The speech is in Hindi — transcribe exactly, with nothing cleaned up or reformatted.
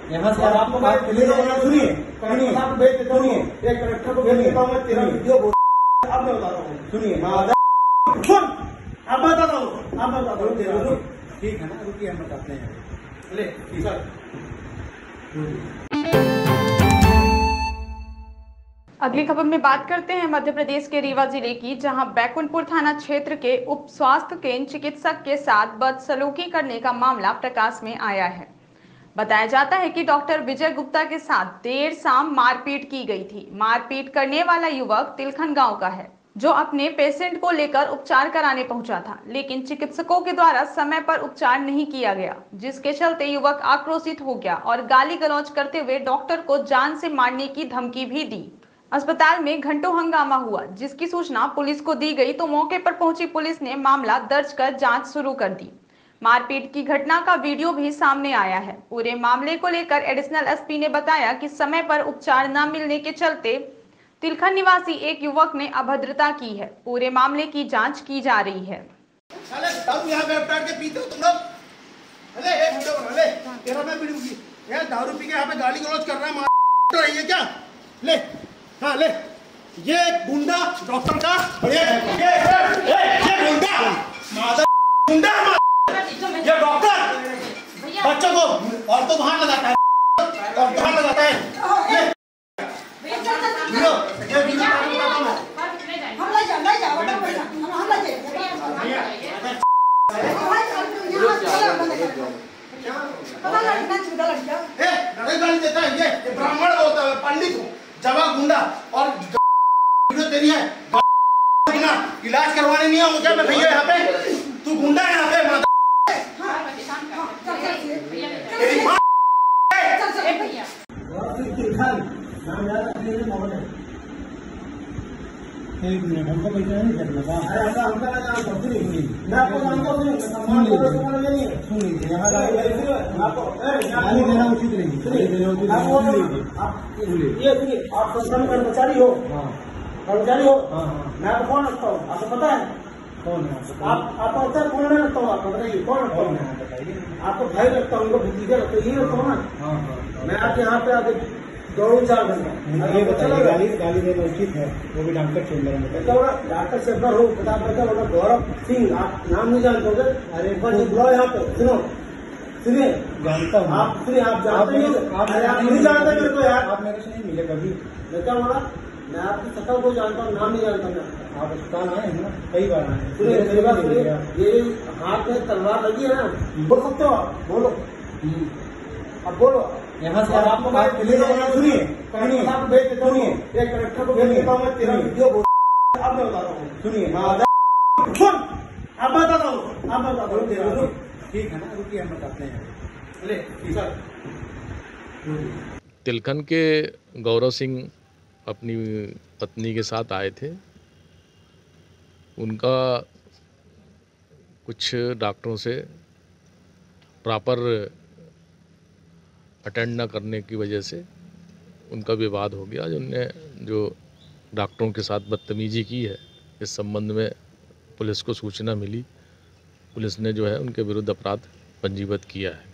यहाँ से आपको मैं सुनिए सुनिए आपको भेज देता हूँ, एक कलेक्टर को भेज देता हूँ, तेरा वीडियो अब मैं बता रहा हूँ। सुनिए सुन, अब बता रहा हूँ, अब मैं बता रहा हूँ। ठीक है ना, रुकिए हम बताते हैं। ले सर, अगली खबर में बात करते हैं मध्य प्रदेश के रीवा जिले की, जहां बैकुंठपुर थाना क्षेत्र के उप स्वास्थ्य केंद्र चिकित्सक के साथ बदसलूकी करने का मामला प्रकाश में आया है। बताया जाता है कि डॉक्टर विजय गुप्ता के साथ देर शाम मारपीट की गई थी। मारपीट करने वाला युवक तिलखन गांव का है, जो अपने पेशेंट को लेकर उपचार कराने पहुंचा था, लेकिन चिकित्सकों के द्वारा समय पर उपचार नहीं किया गया, जिसके चलते युवक आक्रोशित हो गया और गाली गलौज करते हुए डॉक्टर को जान से मारने की धमकी भी दी। अस्पताल में घंटों हंगामा हुआ, जिसकी सूचना पुलिस को दी गई तो मौके पर पहुंची पुलिस ने मामला दर्ज कर जांच शुरू कर दी। मारपीट की घटना का वीडियो भी सामने आया है। पूरे मामले को लेकर एडिशनल एसपी ने बताया कि समय पर उपचार न मिलने के चलते तिलखन निवासी एक युवक ने अभद्रता की है। पूरे मामले की जांच की जा रही है। दारू पी के यहाँ पे गाली गलौज कर रहा है, है क्या? ले हाँ ले, ये गुंडा डॉक्टर का, ये ये ये ये गुंडा मादा गुंडा, ये डॉक्टर बच्चों को और तो वहां लगाता है और वहां लगाता है। ये वीडियो ये वीडियो हम ले जा ले जा हम हम ले जा ए गाली देता है, ये ब्राह्मण होता है, पंडित हूँ, जवाब गुंडा और वीडियो तेरी है ना, इलाज करवाने नहीं आऊँ क्या मैं भैया यहाँ पे? तू गुंडा है यहाँ पे, माता एक मिनट हमको पैसा नहीं करना था, ऐसा हमका लगा सब नहीं, मैं आपको जानता हूँ, सुन लीजिए यहाँ गाली देना उचित नहीं, ये सुनिए, आप संस्थान कर्मचारी हो, कर्मचारी हो, मैं आपको कौन रखता हूँ आपको पता है? कौन है आप? आप अवसर कौन रखता हूँ आपको बताइए, कौन रखता हूँ? बताइए, आपको भाई रखता हूँ, उनको भतीजा रखता हूँ, ये रखता हूँ ना। मैं आपके यहाँ पे आके दौड़ू चार घंटा, ये बताइए गाली गाली देना उचित है? वो भी डॉक्टर चेंबर में डॉक्टर चेंबर हो, प्रताप बता गौरव सिंह, आप नाम नहीं जानते हो? अरे बुलाओ यहाँ पे, सुनो सुनिए, जानता हूँ आप, सुनिए आप जानते नहीं, आप नहीं जानते मेरे को यार, आप मेरे से नहीं मिले कभी। मैं क्या बोला, मैं आपकी शक्ल को जानता हूँ, नाम नहीं जानता मैं। आप अस्पताल आए हैं ना, कई बार आए। सुनिए मेरी बात सुनिए, ये हाथ में तलवार लगी है ना, बोल सकते हो आप? बोलो अब बोलो। यहाँ से आपको मैं सुनिए सुनिए आपको भेज देता हूँ, एक कलेक्टर को भेज देता हूँ, तेरा वीडियो अब मैं बता रहा हूँ। सुनिए सुन, अब बता रहा हूँ, अब मैं बता रहा हूँ। ठीक है ना, रुकिए हम बताते हैं। ले सर, तिलखन के गौरव सिंह अपनी पत्नी के साथ आए थे। उनका कुछ डॉक्टरों से प्रॉपर अटेंड न करने की वजह से उनका विवाद हो गया। उनने जो डॉक्टरों के साथ बदतमीजी की है, इस संबंध में पुलिस को सूचना मिली। पुलिस ने जो है उनके विरुद्ध अपराध पंजीबद्ध किया है।